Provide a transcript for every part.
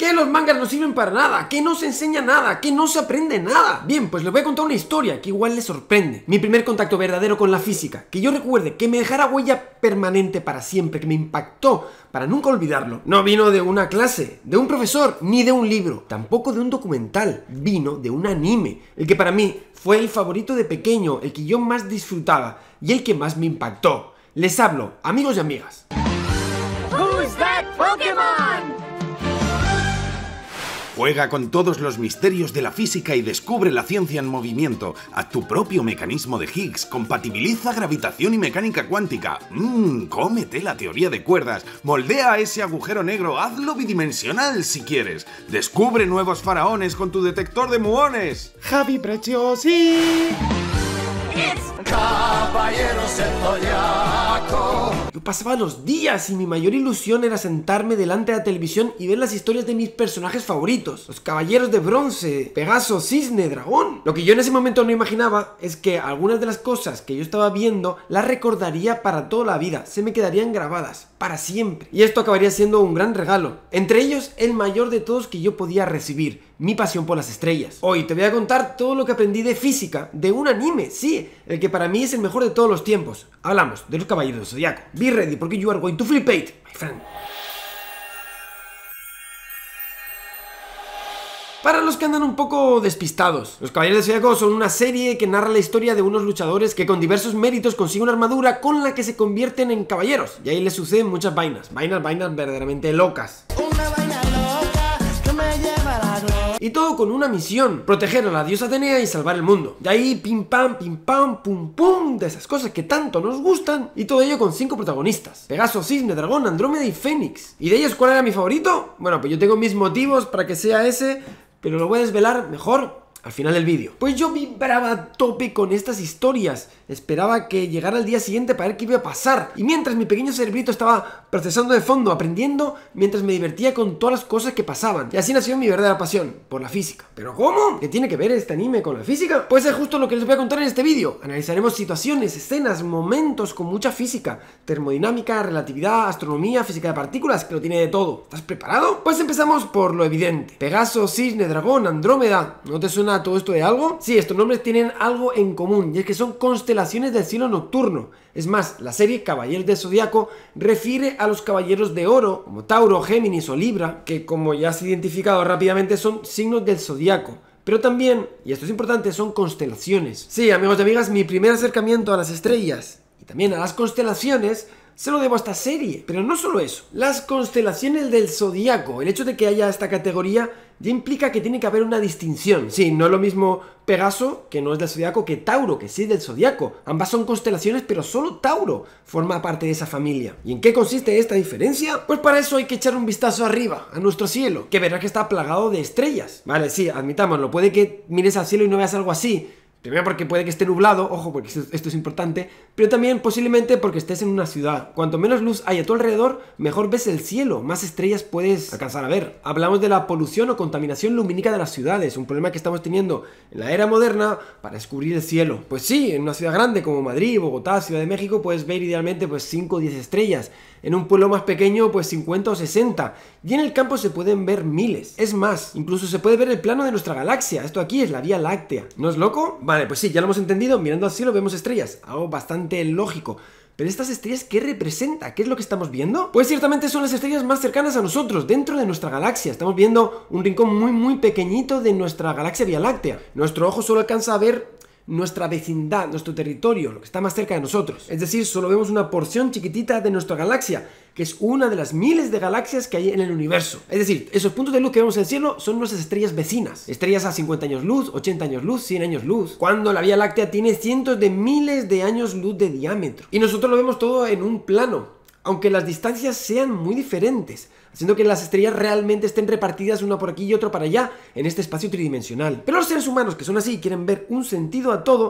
que los mangas no sirven para nada, que no se enseña nada, que no se aprende nada. Bien, pues les voy a contar una historia que igual les sorprende. Mi primer contacto verdadero con la física, que yo recuerde, que me dejara huella permanente para siempre, que me impactó para nunca olvidarlo. No vino de una clase, de un profesor, ni de un libro, tampoco de un documental. Vino de un anime, el que para mí fue el favorito de pequeño, el que yo más disfrutaba y el que más me impactó. Les hablo, amigos y amigas. Who's that Pokémon? Juega con todos los misterios de la física y descubre la ciencia en movimiento. Haz tu propio mecanismo de Higgs, compatibiliza gravitación y mecánica cuántica. Cómete la teoría de cuerdas, moldea ese agujero negro, hazlo bidimensional si quieres. Descubre nuevos faraones con tu detector de muones. Javi Preciosi. Caballeros del Zodiaco. Yo pasaba los días y mi mayor ilusión era sentarme delante de la televisión y ver las historias de mis personajes favoritos. Los Caballeros de Bronce, Pegaso, Cisne, Dragón. Lo que yo en ese momento no imaginaba es que algunas de las cosas que yo estaba viendo las recordaría para toda la vida. Se me quedarían grabadas, para siempre. Y esto acabaría siendo un gran regalo. Entre ellos, el mayor de todos que yo podía recibir. Mi pasión por las estrellas. Hoy te voy a contar todo lo que aprendí de física, de un anime, sí, el que para mí es el mejor de todos los tiempos. Hablamos de los Caballeros del Zodiaco. Be ready, porque you are going to flip it, my friend. Para los que andan un poco despistados, los Caballeros del Zodiaco son una serie que narra la historia de unos luchadores que con diversos méritos consiguen una armadura con la que se convierten en caballeros. Y ahí les suceden muchas vainas verdaderamente locas. Una vaina loca que me lleva a la gloria. Y todo con una misión: proteger a la diosa Atenea y salvar el mundo. De ahí pim pam, pum pum, de esas cosas que tanto nos gustan. Y todo ello con 5 protagonistas: Pegaso, Cisne, Dragón, Andrómeda y Fénix. ¿Y de ellos cuál era mi favorito? Bueno, pues yo tengo mis motivos para que sea ese, pero lo voy a desvelar mejor al final del vídeo. Pues yo vibraba a tope con estas historias. Esperaba que llegara el día siguiente para ver qué iba a pasar. Y mientras mi pequeño cerebrito estaba procesando de fondo, aprendiendo, mientras me divertía con todas las cosas que pasaban. Y así nació mi verdadera pasión, por la física. ¿Pero cómo? ¿Qué tiene que ver este anime con la física? Pues es justo lo que les voy a contar en este vídeo. Analizaremos situaciones, escenas, momentos con mucha física, termodinámica, relatividad, astronomía, física de partículas, que lo tiene de todo. ¿Estás preparado? Pues empezamos por lo evidente. Pegaso, Cisne, Dragón, Andrómeda. ¿No te suena todo esto de algo? Sí, estos nombres tienen algo en común, y es que son constelaciones del cielo nocturno. Es más, la serie Caballeros del Zodiaco refiere a los caballeros de oro, como Tauro, Géminis o Libra, que como ya se ha identificado rápidamente son signos del zodiaco. Pero también, y esto es importante, son constelaciones. Sí, amigos y amigas, mi primer acercamiento a las estrellas y también a las constelaciones se lo debo a esta serie. Pero no solo eso, las constelaciones del zodiaco, el hecho de que haya esta categoría ya implica que tiene que haber una distinción. Sí, no es lo mismo Pegaso, que no es del zodiaco, que Tauro, que sí es del zodiaco. Ambas son constelaciones, pero solo Tauro forma parte de esa familia. ¿Y en qué consiste esta diferencia? Pues para eso hay que echar un vistazo arriba, a nuestro cielo, que verás que está plagado de estrellas. Vale, sí, admitámoslo, puede que mires al cielo y no veas algo así. Primero porque puede que esté nublado, ojo, porque esto es importante, pero también posiblemente porque estés en una ciudad. Cuanto menos luz hay a tu alrededor, mejor ves el cielo, más estrellas puedes alcanzar a ver. Hablamos de la polución o contaminación lumínica de las ciudades, un problema que estamos teniendo en la era moderna para descubrir el cielo. Pues sí, en una ciudad grande como Madrid, Bogotá, Ciudad de México, puedes ver idealmente pues 5 o 10 estrellas. En un pueblo más pequeño, pues 50 o 60. Y en el campo se pueden ver miles. Es más, incluso se puede ver el plano de nuestra galaxia. Esto aquí es la Vía Láctea. ¿No es loco? Vale, pues sí, ya lo hemos entendido. Mirando al cielo vemos estrellas. Algo bastante lógico. Pero estas estrellas, ¿qué representa? ¿Qué es lo que estamos viendo? Pues ciertamente son las estrellas más cercanas a nosotros, dentro de nuestra galaxia. Estamos viendo un rincón muy pequeñito de nuestra galaxia Vía Láctea. Nuestro ojo solo alcanza a ver nuestra vecindad, nuestro territorio, lo que está más cerca de nosotros. Es decir, solo vemos una porción chiquitita de nuestra galaxia, que es una de las miles de galaxias que hay en el universo. Es decir, esos puntos de luz que vemos en el cielo son nuestras estrellas vecinas. Estrellas a 50 años luz, 80 años luz, 100 años luz. Cuando la Vía Láctea tiene cientos de miles de años luz de diámetro. Y nosotros lo vemos todo en un plano, aunque las distancias sean muy diferentes, haciendo que las estrellas realmente estén repartidas una por aquí y otra para allá en este espacio tridimensional. Pero los seres humanos, que son así y quieren ver un sentido a todo,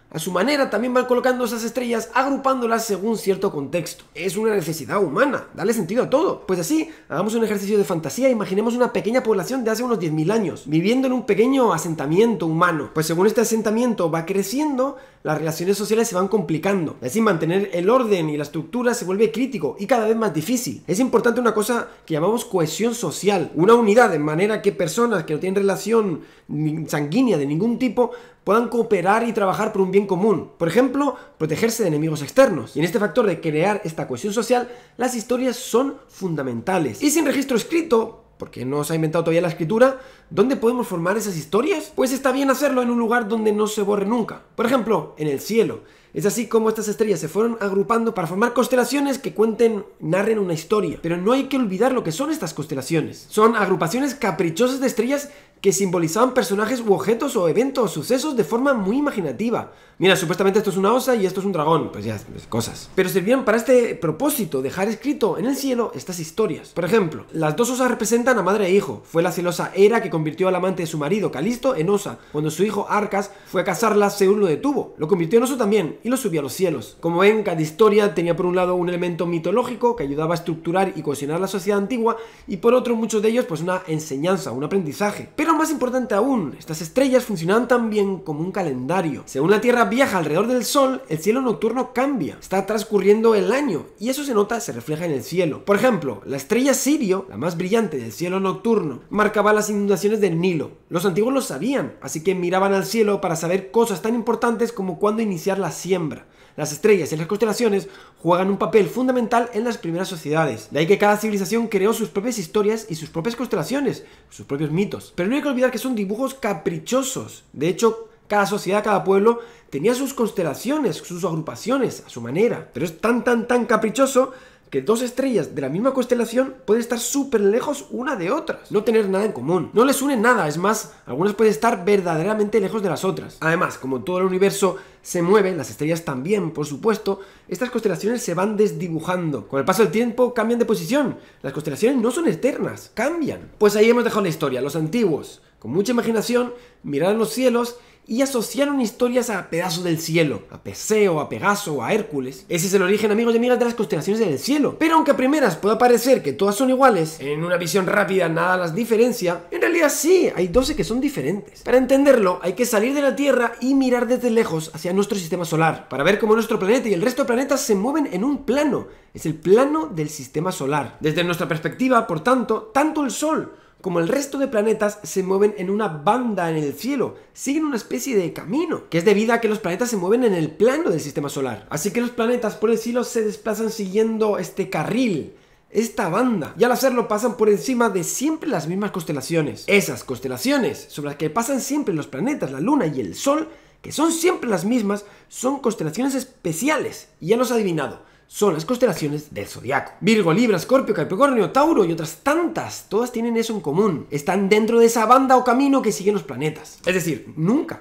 A su manera también van colocando esas estrellas agrupándolas según cierto contexto. Es una necesidad humana, dale sentido a todo. Pues así, hagamos un ejercicio de fantasía e imaginemos una pequeña población de hace unos 10.000 años, viviendo en un pequeño asentamiento humano. Pues según este asentamiento va creciendo, las relaciones sociales se van complicando. Así mantener el orden y la estructura se vuelve crítico y cada vez más difícil. Es importante una cosa que llamamos cohesión social, una unidad de manera que personas que no tienen relación sanguínea de ningún tipo puedan cooperar y trabajar por un bien común. Por ejemplo, protegerse de enemigos externos. Y en este factor de crear esta cohesión social, las historias son fundamentales. Y sin registro escrito, porque no se ha inventado todavía la escritura, ¿dónde podemos formar esas historias? Pues está bien hacerlo en un lugar donde no se borre nunca. Por ejemplo, en el cielo. Es así como estas estrellas se fueron agrupando para formar constelaciones que narren una historia. Pero no hay que olvidar lo que son estas constelaciones. Son agrupaciones caprichosas de estrellas que simbolizaban personajes u objetos o eventos o sucesos de forma muy imaginativa. Mira, supuestamente esto es una osa y esto es un dragón, pues ya, cosas. Pero servían para este propósito, dejar escrito en el cielo estas historias. Por ejemplo, las dos osas representan a madre e hijo. Fue la celosa Hera que convirtió al amante de su marido, Calisto, en osa. Cuando su hijo Arcas fue a casarla, Zeus lo detuvo. Lo convirtió en oso también y lo subió a los cielos. Como ven, cada historia tenía por un lado un elemento mitológico que ayudaba a estructurar y cohesionar la sociedad antigua y por otro muchos de ellos pues una enseñanza, un aprendizaje. Pero más importante aún, estas estrellas funcionaban también como un calendario. Según la Tierra viaja alrededor del Sol, el cielo nocturno cambia. Está transcurriendo el año y eso se refleja en el cielo. Por ejemplo, la estrella Sirio, la más brillante del cielo nocturno, marcaba las inundaciones del Nilo. Los antiguos lo sabían, así que miraban al cielo para saber cosas tan importantes como cuándo iniciar la siembra. Las estrellas y las constelaciones juegan un papel fundamental en las primeras sociedades. De ahí que cada civilización creó sus propias historias y sus propias constelaciones, sus propios mitos. Pero no hay que olvidar que son dibujos caprichosos. De hecho, cada sociedad, cada pueblo tenía sus constelaciones, sus agrupaciones, a su manera. Pero es tan caprichoso que dos estrellas de la misma constelación pueden estar súper lejos una de otras, no tener nada en común, no les une nada, es más, algunas pueden estar verdaderamente lejos de las otras. Además, como todo el universo se mueve, las estrellas también, por supuesto, estas constelaciones se van desdibujando. Con el paso del tiempo cambian de posición, las constelaciones no son eternas, cambian. Pues ahí hemos dejado la historia, los antiguos, con mucha imaginación, miraron los cielos y asociaron historias a pedazos del cielo, a Perseo, a Pegaso, a Hércules. Ese es el origen, amigos y amigas, de las constelaciones del cielo. Pero aunque a primeras pueda parecer que todas son iguales, en una visión rápida nada las diferencia, en realidad sí, hay 12 que son diferentes. Para entenderlo, hay que salir de la Tierra y mirar desde lejos hacia nuestro sistema solar, para ver cómo nuestro planeta y el resto de planetas se mueven en un plano. Es el plano del sistema solar. Desde nuestra perspectiva, por tanto, tanto el Sol como el resto de planetas se mueven en una banda en el cielo, siguen una especie de camino, que es debido a que los planetas se mueven en el plano del sistema solar. Así que los planetas por el cielo se desplazan siguiendo este carril, esta banda, y al hacerlo pasan por encima de siempre las mismas constelaciones. Esas constelaciones sobre las que pasan siempre los planetas, la Luna y el Sol, que son siempre las mismas, son constelaciones especiales, y ya lo has adivinado. Son las constelaciones del zodiaco. Virgo, Libra, Escorpio, Capricornio, Tauro y otras tantas. Todas tienen eso en común. Están dentro de esa banda o camino que siguen los planetas. Es decir, nunca.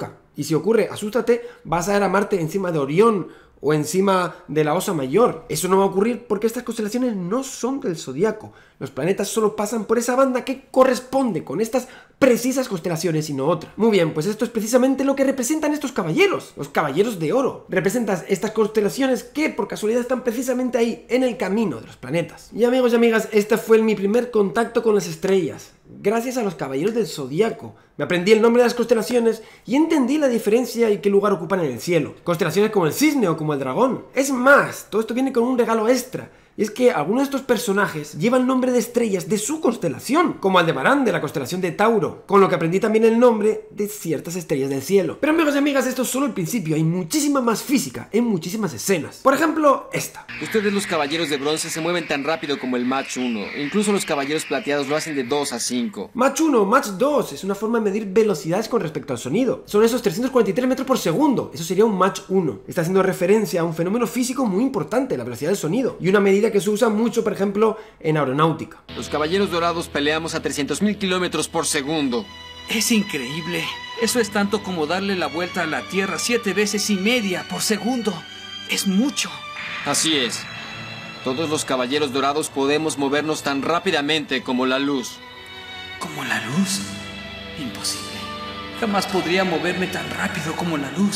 Y si ocurre, asústate, vas a ver a Marte encima de Orión o encima de la Osa Mayor. Eso no va a ocurrir porque estas constelaciones no son del zodiaco. Los planetas solo pasan por esa banda que corresponde con estas precisas constelaciones y no otra. Muy bien, pues esto es precisamente lo que representan estos caballeros, los caballeros de oro. Representan estas constelaciones que por casualidad están precisamente ahí, en el camino de los planetas. Y amigos y amigas, este fue mi primer contacto con las estrellas. Gracias a los caballeros del zodiaco. Me aprendí el nombre de las constelaciones y entendí la diferencia y qué lugar ocupan en el cielo. Constelaciones como el cisne o como el dragón. Es más, todo esto viene con un regalo extra. Y es que algunos de estos personajes llevan nombre de estrellas de su constelación, como Aldebarán de la constelación de Tauro, con lo que aprendí también el nombre de ciertas estrellas del cielo. Pero amigos y amigas, esto es solo el principio, hay muchísima más física en muchísimas escenas. Por ejemplo, esta. Ustedes los caballeros de bronce se mueven tan rápido como el Mach 1, incluso los caballeros plateados lo hacen de 2 a 5. Mach 1, Mach 2 es una forma de medir velocidades con respecto al sonido. Son esos 343 metros por segundo, eso sería un Mach 1. Está haciendo referencia a un fenómeno físico muy importante, la velocidad del sonido, y una medida que se usa mucho, por ejemplo, en aeronáutica. Los caballeros dorados peleamos a 300.000 kilómetros por segundo. Es increíble. Eso es tanto como darle la vuelta a la Tierra 7 veces y media por segundo. Es mucho. Así es. Todos los caballeros dorados podemos movernos tan rápidamente como la luz. ¿Como la luz? Imposible. Jamás podría moverme tan rápido como la luz.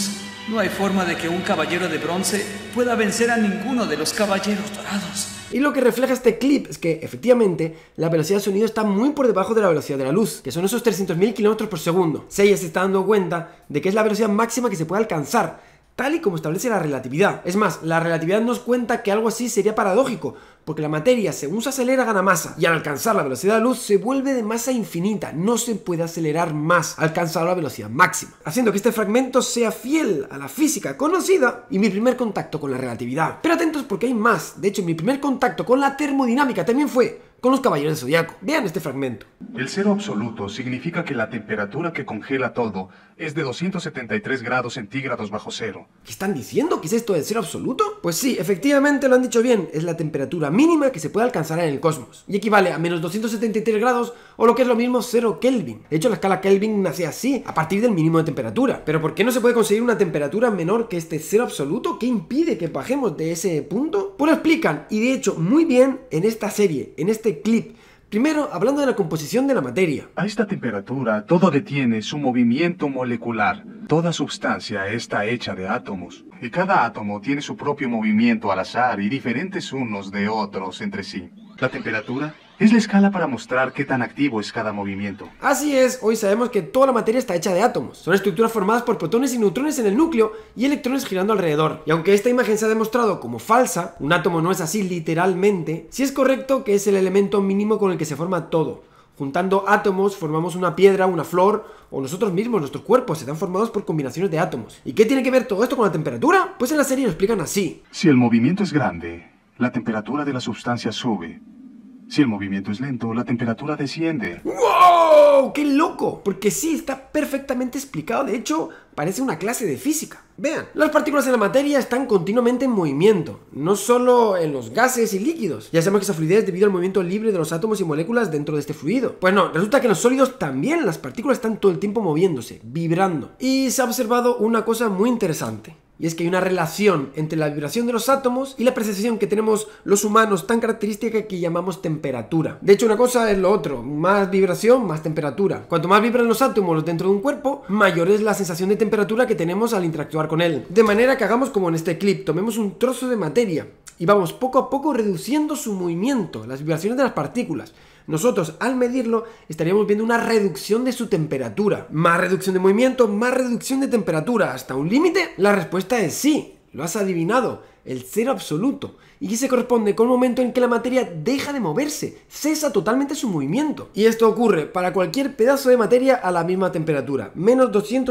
No hay forma de que un caballero de bronce pueda vencer a ninguno de los caballeros dorados. Y lo que refleja este clip es que, efectivamente, la velocidad de sonido está muy por debajo de la velocidad de la luz, que son esos 300.000 km por segundo. Seiya se está dando cuenta de que es la velocidad máxima que se puede alcanzar, tal y como establece la relatividad. Es más, la relatividad nos cuenta que algo así sería paradójico, porque la materia, según se acelera, gana masa, y al alcanzar la velocidad de la luz se vuelve de masa infinita, no se puede acelerar más, alcanzar la velocidad máxima, haciendo que este fragmento sea fiel a la física conocida y mi primer contacto con la relatividad. Pero atentos porque hay más. De hecho, mi primer contacto con la termodinámica también fue con los Caballeros del Zodiaco. Vean este fragmento. El cero absoluto significa que la temperatura que congela todo es de 273 grados centígrados bajo cero. ¿Qué están diciendo? ¿Qué es esto del cero absoluto? Pues sí, efectivamente lo han dicho bien. Es la temperatura mínima que se puede alcanzar en el cosmos. Y equivale a menos 273 grados o lo que es lo mismo 0 Kelvin. De hecho, la escala Kelvin nace así, a partir del mínimo de temperatura. Pero ¿por qué no se puede conseguir una temperatura menor que este cero absoluto? ¿Qué impide que bajemos de ese punto? Pues lo explican, y de hecho muy bien, en esta serie, en este clip. Primero, hablando de la composición de la materia. A esta temperatura, todo detiene su movimiento molecular. Toda sustancia está hecha de átomos, y cada átomo tiene su propio movimiento al azar y diferentes unos de otros entre sí. La temperatura es la escala para mostrar qué tan activo es cada movimiento. Así es, hoy sabemos que toda la materia está hecha de átomos. Son estructuras formadas por protones y neutrones en el núcleo y electrones girando alrededor. Y aunque esta imagen se ha demostrado como falsa, un átomo no es así literalmente, sí es correcto que es el elemento mínimo con el que se forma todo. Juntando átomos formamos una piedra, una flor o nosotros mismos, nuestros cuerpos están formados por combinaciones de átomos. ¿Y qué tiene que ver todo esto con la temperatura? Pues en la serie lo explican así. Si el movimiento es grande, la temperatura de la sustancia sube. Si el movimiento es lento, la temperatura desciende. ¡Wow! ¡Qué loco! Porque sí, está perfectamente explicado. De hecho, parece una clase de física. Vean, las partículas en la materia están continuamente en movimiento, no solo en los gases y líquidos. Ya sabemos que esa fluidez es debido al movimiento libre de los átomos y moléculas dentro de este fluido. Pues no, resulta que en los sólidos también las partículas están todo el tiempo moviéndose, vibrando. Y se ha observado una cosa muy interesante. Y es que hay una relación entre la vibración de los átomos y la percepción que tenemos los humanos tan característica que llamamos temperatura. De hecho, una cosa es lo otro, más vibración, más temperatura. Cuanto más vibran los átomos dentro de un cuerpo, mayor es la sensación de temperatura que tenemos al interactuar con él. De manera que hagamos como en este clip, tomemos un trozo de materia y vamos poco a poco reduciendo su movimiento, las vibraciones de las partículas. Nosotros, al medirlo, estaríamos viendo una reducción de su temperatura. Más reducción de movimiento, más reducción de temperatura. ¿Hasta un límite? La respuesta es sí. Lo has adivinado. El cero absoluto. Y que se corresponde con el momento en que la materia deja de moverse. Cesa totalmente su movimiento. Y esto ocurre para cualquier pedazo de materia a la misma temperatura. Menos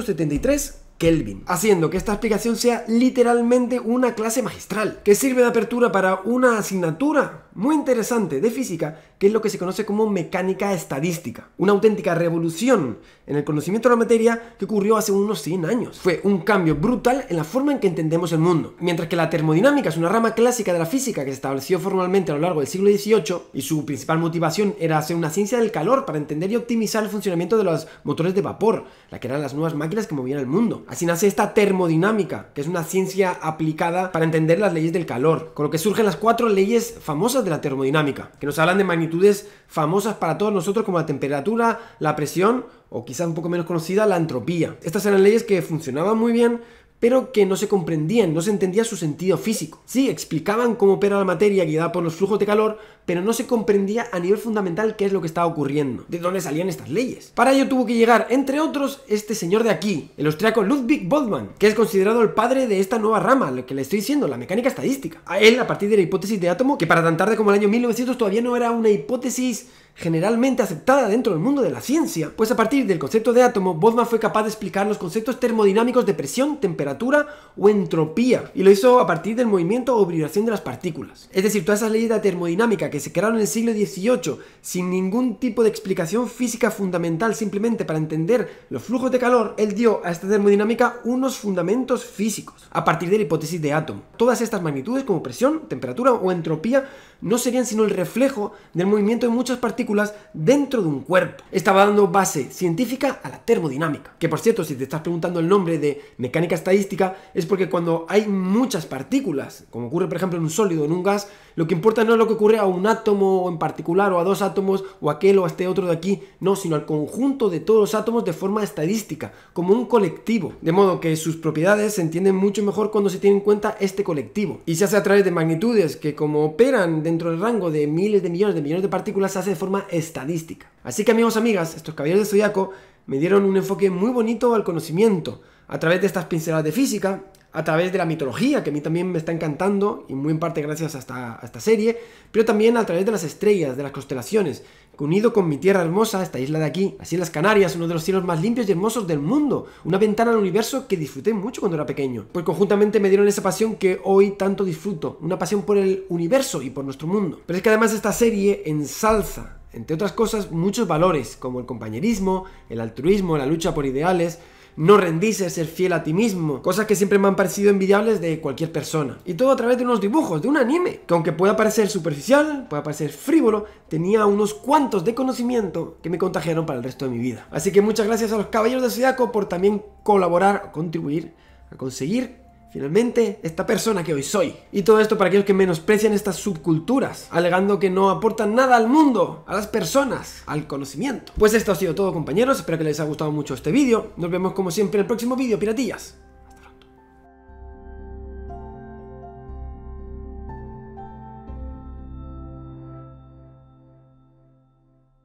273 Kelvin, haciendo que esta explicación sea literalmente una clase magistral, que sirve de apertura para una asignatura muy interesante de física, que es lo que se conoce como mecánica estadística. Una auténtica revolución en el conocimiento de la materia que ocurrió hace unos 100 años. Fue un cambio brutal en la forma en que entendemos el mundo. Mientras que la termodinámica es una rama clásica de la física que se estableció formalmente a lo largo del siglo XVIII, y su principal motivación era hacer una ciencia del calor para entender y optimizar el funcionamiento de los motores de vapor, la que eran las nuevas máquinas que movían el mundo. Así nace esta termodinámica, que es una ciencia aplicada para entender las leyes del calor, con lo que surgen las 4 leyes famosas de la termodinámica, que nos hablan de magnitudes famosas para todos nosotros como la temperatura, la presión o quizás un poco menos conocida, la entropía. Estas eran leyes que funcionaban muy bien, pero que no se comprendían, no se entendía su sentido físico. Sí, explicaban cómo opera la materia guiada por los flujos de calor, pero no se comprendía a nivel fundamental qué es lo que estaba ocurriendo, de dónde salían estas leyes. Para ello tuvo que llegar, entre otros, este señor de aquí, el austriaco Ludwig Boltzmann, que es considerado el padre de esta nueva rama, lo que le estoy diciendo, la mecánica estadística. A él, a partir de la hipótesis de átomo, que para tan tarde como el año 1900 todavía no era una hipótesis generalmente aceptada dentro del mundo de la ciencia, pues a partir del concepto de átomo, Boltzmann fue capaz de explicar los conceptos termodinámicos de presión, temperatura o entropía, y lo hizo a partir del movimiento o vibración de las partículas. Es decir, todas esas leyes de la termodinámica que se crearon en el siglo XVIII sin ningún tipo de explicación física fundamental, simplemente para entender los flujos de calor, él dio a esta termodinámica unos fundamentos físicos, a partir de la hipótesis de átomo. Todas estas magnitudes como presión, temperatura o entropía no serían sino el reflejo del movimiento de muchas partículas partículas dentro de un cuerpo. Estaba dando base científica a la termodinámica. Que por cierto, si te estás preguntando el nombre de mecánica estadística, es porque cuando hay muchas partículas, como ocurre por ejemplo en un sólido o en un gas, lo que importa no es lo que ocurre a un átomo en particular o a dos átomos o a aquel o a este otro de aquí, no, sino al conjunto de todos los átomos de forma estadística, como un colectivo. De modo que sus propiedades se entienden mucho mejor cuando se tiene en cuenta este colectivo. Y se hace a través de magnitudes que, como operan dentro del rango de miles de millones de partículas, se hace de forma estadística. Así que amigos, amigas, estos caballeros de Zodiaco me dieron un enfoque muy bonito al conocimiento, a través de estas pinceladas de física, a través de la mitología, que a mí también me está encantando, y muy en parte gracias a esta serie, pero también a través de las estrellas, de las constelaciones, que unido con mi tierra hermosa, esta isla de aquí, las Islas Canarias, uno de los cielos más limpios y hermosos del mundo, una ventana al universo que disfruté mucho cuando era pequeño, pues conjuntamente me dieron esa pasión que hoy tanto disfruto, una pasión por el universo y por nuestro mundo. Pero es que además esta serie ensalza, entre otras cosas, muchos valores, como el compañerismo, el altruismo, la lucha por ideales, no rendirse, ser fiel a ti mismo, cosas que siempre me han parecido envidiables de cualquier persona. Y todo a través de unos dibujos, de un anime, que aunque pueda parecer superficial, pueda parecer frívolo, tenía unos cuantos de conocimiento que me contagiaron para el resto de mi vida. Así que muchas gracias a los caballeros de Zodiaco por también colaborar, contribuir a conseguir finalmente esta persona que hoy soy. Y todo esto para aquellos que menosprecian estas subculturas, alegando que no aportan nada al mundo, a las personas, al conocimiento. Pues esto ha sido todo, compañeros, espero que les haya gustado mucho este vídeo. Nos vemos como siempre en el próximo vídeo, piratillas.